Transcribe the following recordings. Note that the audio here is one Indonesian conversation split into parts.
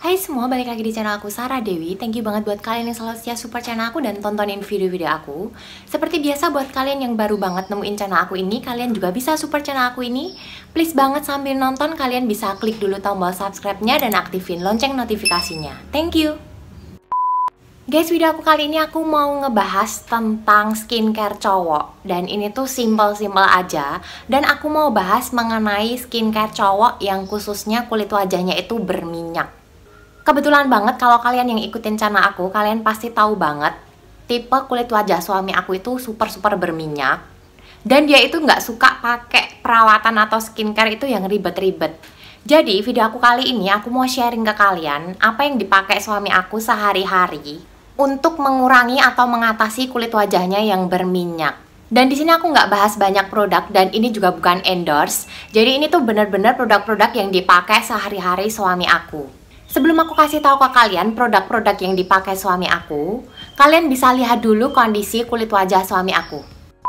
Hai semua, balik lagi di channel aku Sarah Dewi. Thank you banget buat kalian yang selalu setia support channel aku dan tontonin video-video aku. Seperti biasa buat kalian yang baru banget nemuin channel aku ini, kalian juga bisa support channel aku ini. Please banget sambil nonton kalian bisa klik dulu tombol subscribe-nya dan aktifin lonceng notifikasinya. Thank you. Guys, video aku kali ini aku mau ngebahas tentang skincare cowok. Dan ini tuh simple-simple aja. Dan aku mau bahas mengenai skincare cowok yang khususnya kulit wajahnya itu berminyak. Kebetulan banget kalau kalian yang ikutin channel aku, kalian pasti tahu banget tipe kulit wajah suami aku itu super berminyak. Dan dia itu nggak suka pakai perawatan atau skincare itu yang ribet-ribet. Jadi video aku kali ini aku mau sharing ke kalian apa yang dipakai suami aku sehari-hari untuk mengurangi atau mengatasi kulit wajahnya yang berminyak. Dan di sini aku nggak bahas banyak produk dan ini juga bukan endorse. Jadi ini tuh bener-bener produk-produk yang dipakai sehari-hari suami aku. Sebelum aku kasih tahu ke kalian produk-produk yang dipakai suami aku, kalian bisa lihat dulu kondisi kulit wajah suami aku.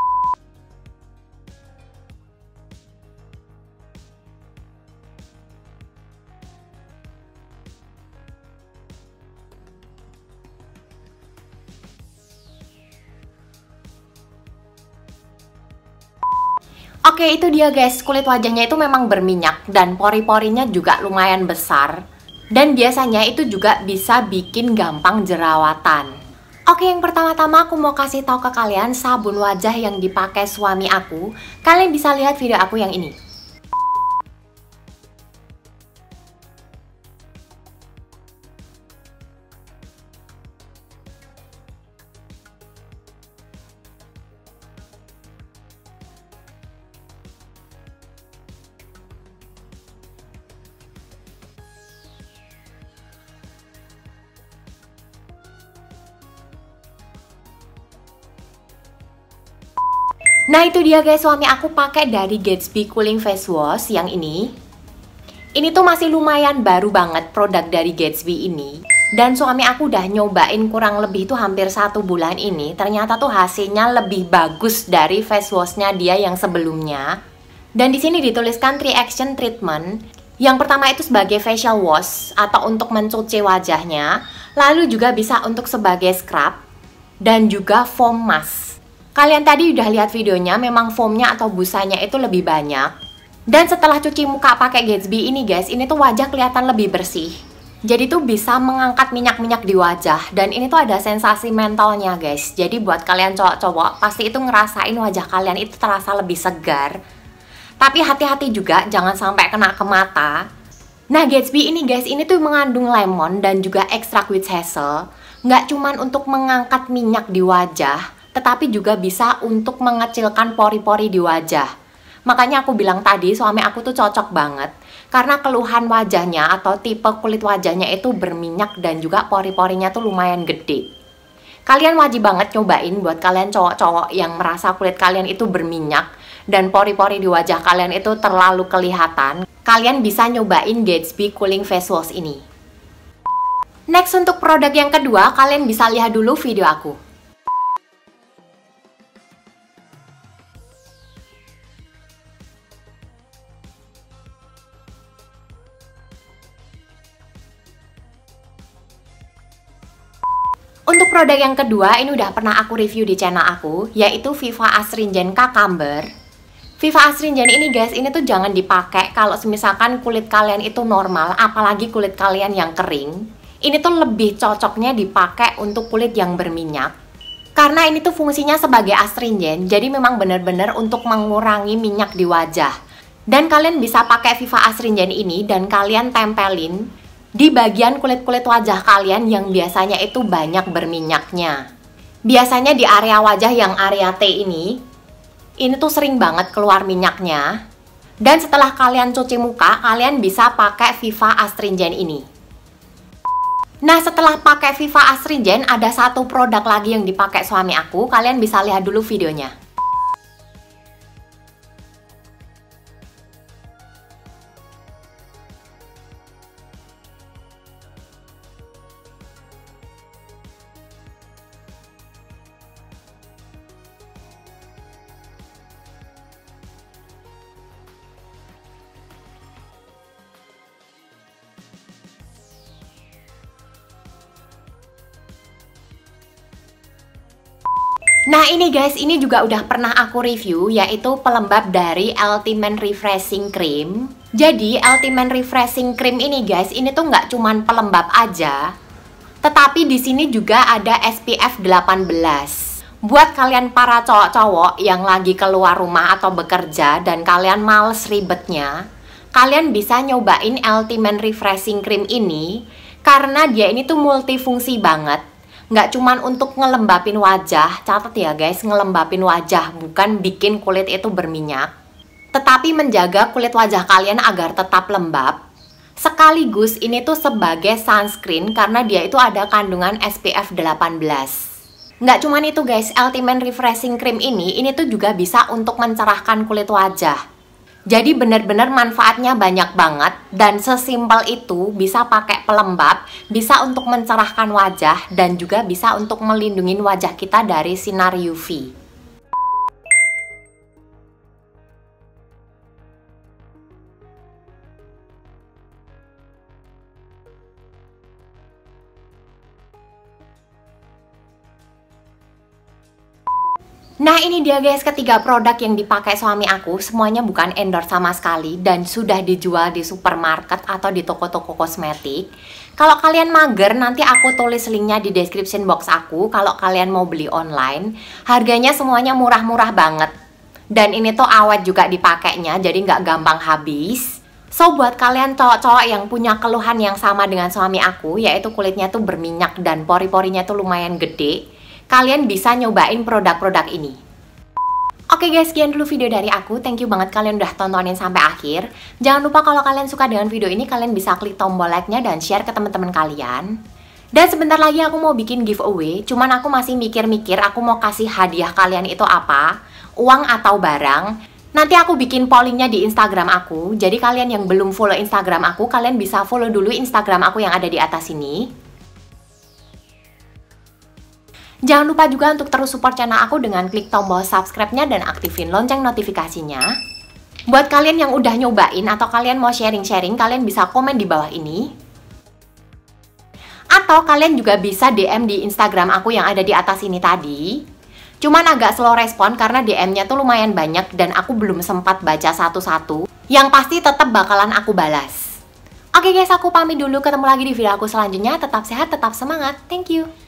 Oke, itu dia guys, kulit wajahnya itu memang berminyak dan pori-porinya juga lumayan besar. Dan biasanya itu juga bisa bikin gampang jerawatan. Oke, yang pertama-tama aku mau kasih tahu ke kalian sabun wajah yang dipakai suami aku. Kalian bisa lihat video aku yang ini. Nah itu dia guys, suami aku pakai dari Gatsby Cooling Face Wash yang ini. Ini tuh masih lumayan baru banget produk dari Gatsby ini. Dan suami aku udah nyobain kurang lebih tuh hampir 1 bulan ini. Ternyata tuh hasilnya lebih bagus dari face washnya dia yang sebelumnya. Dan di sini dituliskan 3 action treatment. Yang pertama itu sebagai facial wash atau untuk mencuci wajahnya. Lalu juga bisa untuk sebagai scrub dan juga foam mask. Kalian tadi udah lihat videonya, memang foamnya atau busanya itu lebih banyak. Dan setelah cuci muka pakai Gatsby ini guys, ini tuh wajah kelihatan lebih bersih. Jadi tuh bisa mengangkat minyak-minyak di wajah. Dan ini tuh ada sensasi mentolnya guys. Jadi buat kalian cowok-cowok, pasti itu ngerasain wajah kalian itu terasa lebih segar. Tapi hati-hati juga, jangan sampai kena ke mata. Nah Gatsby ini guys, ini tuh mengandung lemon dan juga ekstrak witch hazel. Nggak cuman untuk mengangkat minyak di wajah, tetapi juga bisa untuk mengecilkan pori-pori di wajah. Makanya aku bilang tadi suami aku tuh cocok banget. Karena keluhan wajahnya atau tipe kulit wajahnya itu berminyak dan juga pori-porinya tuh lumayan gede. Kalian wajib banget nyobain buat kalian cowok-cowok yang merasa kulit kalian itu berminyak dan pori-pori di wajah kalian itu terlalu kelihatan. Kalian bisa nyobain Gatsby Cooling Face Wash ini. Next untuk produk yang kedua, kalian bisa lihat dulu video aku. Untuk produk yang kedua, ini udah pernah aku review di channel aku, yaitu Viva Astringent Cucumber. Viva Astringent ini guys, ini tuh jangan dipakai kalau misalkan kulit kalian itu normal, apalagi kulit kalian yang kering. Ini tuh lebih cocoknya dipakai untuk kulit yang berminyak. Karena ini tuh fungsinya sebagai astringent, jadi memang benar-benar untuk mengurangi minyak di wajah. Dan kalian bisa pakai Viva Astringent ini dan kalian tempelin di bagian kulit-kulit wajah kalian yang biasanya itu banyak berminyaknya. Biasanya di area wajah yang area T ini tuh sering banget keluar minyaknya. Dan setelah kalian cuci muka, kalian bisa pakai Viva Astringent ini. Nah setelah pakai Viva Astringent, ada satu produk lagi yang dipakai suami aku. Kalian bisa lihat dulu videonya. Nah ini guys, ini juga udah pernah aku review, yaitu pelembab dari Ultimate Refreshing Cream. Jadi Ultimate Refreshing Cream ini guys, ini tuh nggak cuman pelembab aja, tetapi di sini juga ada SPF 18. Buat kalian para cowok-cowok yang lagi keluar rumah atau bekerja dan kalian males ribetnya, kalian bisa nyobain Ultimate Refreshing Cream ini karena dia ini tuh multifungsi banget. Nggak cuman untuk ngelembapin wajah, catat ya guys, ngelembapin wajah, bukan bikin kulit itu berminyak, tetapi menjaga kulit wajah kalian agar tetap lembab. Sekaligus ini tuh sebagai sunscreen karena dia itu ada kandungan SPF 18. Nggak cuman itu guys, Ultimate Refreshing Cream ini tuh juga bisa untuk mencerahkan kulit wajah. Jadi bener-bener manfaatnya banyak banget, dan sesimpel itu bisa pakai pelembab, bisa untuk mencerahkan wajah, dan juga bisa untuk melindungi wajah kita dari sinar UV. Nah ini dia guys, ketiga produk yang dipakai suami aku. Semuanya bukan endorse sama sekali dan sudah dijual di supermarket atau di toko-toko kosmetik. Kalau kalian mager, nanti aku tulis linknya di description box aku. Kalau kalian mau beli online, harganya semuanya murah-murah banget. Dan ini tuh awet juga dipakainya, jadi nggak gampang habis. So buat kalian cowok-cowok yang punya keluhan yang sama dengan suami aku, yaitu kulitnya tuh berminyak dan pori-porinya tuh lumayan gede, kalian bisa nyobain produk-produk ini. Oke guys, sekian dulu video dari aku. Thank you banget kalian udah tontonin sampai akhir. Jangan lupa kalau kalian suka dengan video ini, kalian bisa klik tombol like-nya dan share ke teman-teman kalian. Dan sebentar lagi aku mau bikin giveaway. Cuman aku masih mikir-mikir aku mau kasih hadiah kalian itu apa, uang atau barang. Nanti aku bikin pollingnya di Instagram aku. Jadi kalian yang belum follow Instagram aku, kalian bisa follow dulu Instagram aku yang ada di atas ini. Jangan lupa juga untuk terus support channel aku dengan klik tombol subscribe-nya dan aktifin lonceng notifikasinya. Buat kalian yang udah nyobain atau kalian mau sharing-sharing, kalian bisa komen di bawah ini. Atau kalian juga bisa DM di Instagram aku yang ada di atas ini tadi. Cuman agak slow respon karena DM-nya tuh lumayan banyak dan aku belum sempat baca satu-satu. Yang pasti tetap bakalan aku balas. Oke guys, aku pamit dulu. Ketemu lagi di video aku selanjutnya. Tetap sehat, tetap semangat. Thank you.